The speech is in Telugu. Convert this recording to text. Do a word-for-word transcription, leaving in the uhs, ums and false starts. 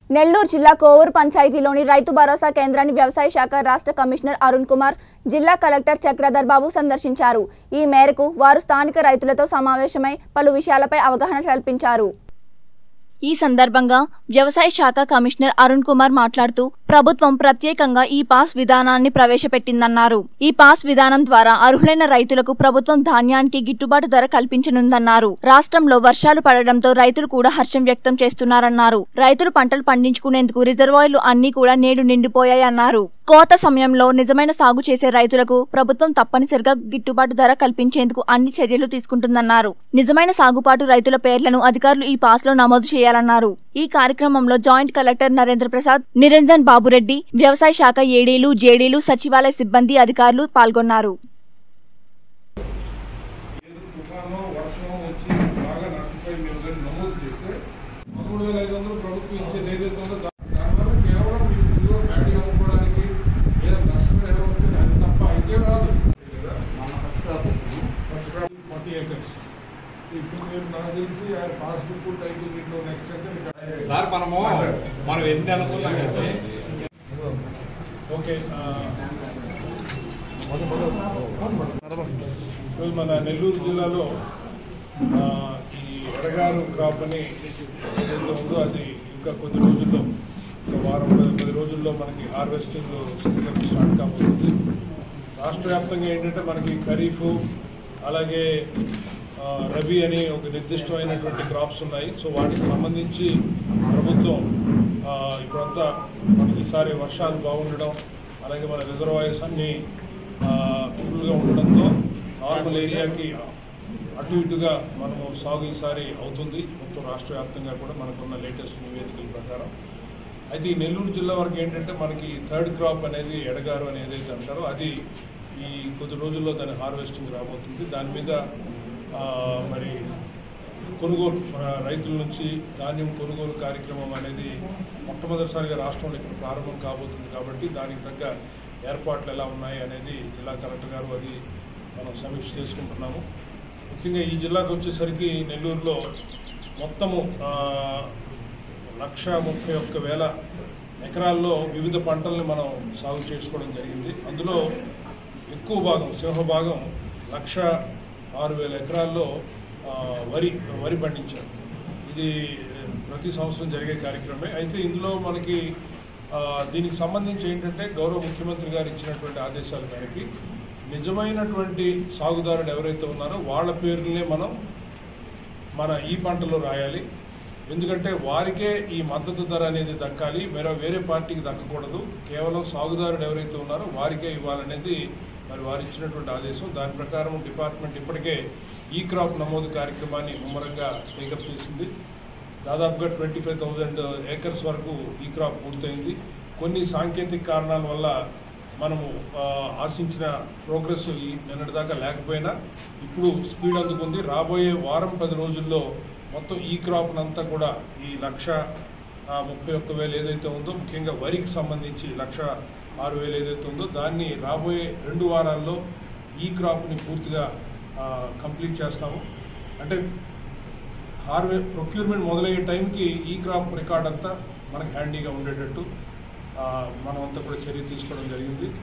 నెల్లూరు జిల్లా కోవూరు పంచాయతీలోని రైతు భరోసా కేంద్రాన్ని వ్యవసాయ శాఖ రాష్ట్ర కమిషనర్ అరుణ్ కుమార్, జిల్లా కలెక్టర్ చక్రధర్ బాబు సందర్శించారు. ఈ మేరకు వారు స్థానిక రైతులతో సమావేశమై పలు విషయాలపై అవగాహన కల్పించారు. ఈ సందర్భంగా వ్యవసాయ శాఖ కమిషనర్ అరుణ్ కుమార్ మాట్లాడుతూ ప్రభుత్వం ప్రత్యేకంగా ఈ పాస్ విధానాన్ని ప్రవేశపెట్టిందన్నారు. ఈ పాస్ విధానం ద్వారా అర్హులైన రైతులకు ప్రభుత్వం ధాన్యానికి గిట్టుబాటు ధర కల్పించనుందన్నారు. రాష్ట్రంలో వర్షాలు పడడంతో రైతులు కూడా హర్షం వ్యక్తం చేస్తున్నారన్నారు. రైతులు పంటలు పండించుకునేందుకు రిజర్వాయర్లు అన్ని కూడా నేడు నిండిపోయాయన్నారు. కోత సమయంలో నిజమైన సాగు చేసే రైతులకు ప్రభుత్వం తప్పనిసరిగా గిట్టుబాటు ధర కల్పించేందుకు అన్ని చర్యలు తీసుకుంటుందన్నారు. నిజమైన సాగుపాటు రైతుల పేర్లను అధికారులు ఈ పాస్ లో నమోదు చేయాలన్నారు. ఈ కార్యక్రమంలో జాయింట్ కలెక్టర్ నరేంద్ర ప్రసాద్, నిరంజన్ బాబురెడ్డి, వ్యవసాయ శాఖ ఏడీలు, జేడీలు, సచివాలయ సిబ్బంది, అధికారులు పాల్గొన్నారు. సార్ మనము మనం ఎన్ని అనుకున్నాం కదా ఓకే. మన నెల్లూరు జిల్లాలో ఈ ఎడగారు క్రాప్ అని ఏదైతే ఉందో అది ఇంకా కొద్ది రోజుల్లో, ఒక వారం పది రోజుల్లో మనకి హార్వెస్టింగ్ సీజన్ స్టార్ట్ కాబోతుంది. రాష్ట్ర వ్యాప్తంగా ఏంటంటే మనకి ఖరీఫ్ అలాగే రబీ అని ఒక నిర్దిష్టమైనటువంటి క్రాప్స్ ఉన్నాయి. సో వాటికి సంబంధించి ప్రభుత్వం ఇప్పుడంతా మనకి ఈసారి వర్షాలు బాగుండడం, అలాగే మన రిజర్వాయర్స్ అన్నీ ఫుల్గా ఉండడంతో నార్మల్ ఏరియాకి అటు ఇటుగా మనము సాగు ఈసారి అవుతుంది మొత్తం రాష్ట్ర వ్యాప్తంగా కూడా మనకున్న లేటెస్ట్ నివేదికల ప్రకారం. అయితే ఈ నెల్లూరు జిల్లా వరకు ఏంటంటే మనకి థర్డ్ క్రాప్ అనేది ఎడగారు అని ఏదైతే అంటారో అది ఈ కొద్ది రోజుల్లో దాని హార్వెస్టింగ్ రాబోతుంది. దాని మీద మరి కొనుగోలు రైతుల నుంచి ధాన్యం కొనుగోలు కార్యక్రమం అనేది మొట్టమొదటిసారిగా రాష్ట్రంలో ఇక్కడ ప్రారంభం కాబోతుంది. కాబట్టి దానికి తగ్గ ఏర్పాట్లు ఎలా ఉన్నాయి అనేది జిల్లా కలెక్టర్ గారు అది మనం సమీక్ష చేసుకుంటున్నాము. ముఖ్యంగా ఈ జిల్లాకు వచ్చేసరికి నెల్లూరులో మొత్తము లక్ష ముప్పై ఒక్క వేల ఎకరాల్లో వివిధ పంటల్ని మనం సాగు చేసుకోవడం జరిగింది. అందులో ఎక్కువ భాగం, సింహభాగం లక్ష ఆరు వేల ఎకరాల్లో వరి వరి పండించారు. ఇది ప్రతి సంవత్సరం జరిగే కార్యక్రమే. అయితే ఇందులో మనకి దీనికి సంబంధించి ఏంటంటే గౌరవ ముఖ్యమంత్రి గారు ఇచ్చినటువంటి ఆదేశాల మేరకి నిజమైనటువంటి సాగుదారుడు ఎవరైతే ఉన్నారో వాళ్ళ పేర్లనే మనం మన ఈ పంటలో రాయాలి. ఎందుకంటే వారికే ఈ మద్దతు ధర అనేది దక్కాలి, వేరే వేరే పార్టీకి దక్కకూడదు. కేవలం సాగుదారుడు ఎవరైతే ఉన్నారో వారికే ఇవ్వాలనేది మరి వారు ఇచ్చినటువంటి ఆదేశం. దాని ప్రకారం డిపార్ట్మెంట్ ఇప్పటికే ఈ క్రాప్ నమోదు కార్యక్రమాన్ని ముమ్మరంగా టేకప్ చేసింది. దాదాపుగా ట్వంటీ ఫైవ్ థౌజండ్ ఏకర్స్ వరకు ఈ క్రాప్ పూర్తయింది. కొన్ని సాంకేతిక కారణాల వల్ల మనము ఆశించిన ప్రోగ్రెస్ ఈ నిన్నటిదాకా లేకపోయినా ఇప్పుడు స్పీడ్ అందుకుంది. రాబోయే వారం పది రోజుల్లో మొత్తం ఈ క్రాప్నంతా కూడా ఈ లక్ష ముప్పై ఒక్క వేలు ఏదైతే ఉందో, ముఖ్యంగా వరికి సంబంధించి లక్ష ఆరు వేలు ఏదైతే ఉందో దాన్ని రాబోయే రెండు వారాల్లో ఈ క్రాప్ని పూర్తిగా కంప్లీట్ చేస్తాము. అంటే హార్వే ప్రొక్యూర్మెంట్ మొదలయ్యే టైంకి ఈ క్రాప్ రికార్డ్ అంతా మనకు హ్యాండీగా ఉండేటట్టు మనమంతా కూడా చర్య తీసుకోవడం జరిగింది.